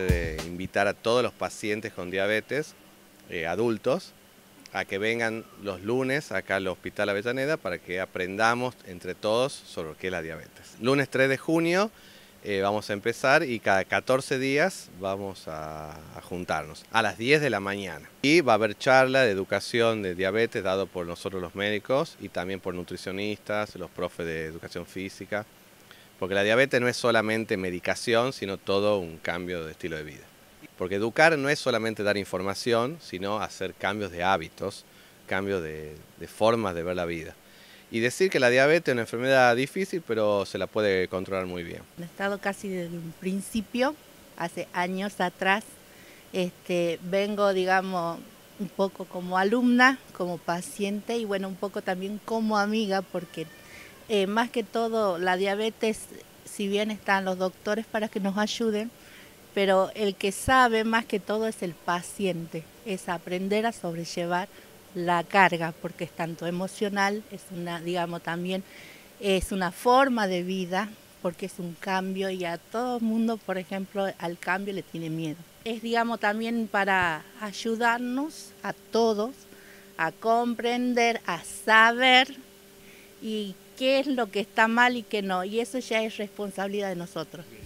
Invitar a todos los pacientes con diabetes, adultos, a que vengan los lunes acá al Hospital Avellaneda para que aprendamos entre todos sobre lo que es la diabetes. Lunes 3 de junio vamos a empezar y cada 14 días vamos a juntarnos a las 10 de la mañana. Y va a haber charla de educación de diabetes dado por nosotros los médicos y también por nutricionistas, los profes de educación física, porque la diabetes no es solamente medicación, sino todo un cambio de estilo de vida. Porque educar no es solamente dar información, sino hacer cambios de hábitos, cambios de formas de ver la vida. Y decir que la diabetes es una enfermedad difícil, pero se la puede controlar muy bien. He estado casi desde un principio, hace años atrás. Vengo, digamos, un poco como alumna, como paciente y bueno, un poco también como amiga, porque más que todo la diabetes, si bien están los doctores para que nos ayuden, pero el que sabe más que todo es el paciente, es aprender a sobrellevar la carga, porque es tanto emocional, es una, digamos, también es una forma de vida, porque es un cambio y a todo el mundo, por ejemplo, al cambio le tiene miedo. Es, digamos, también para ayudarnos a todos a comprender, a saber y qué es lo que está mal y qué no, y eso ya es responsabilidad de nosotros.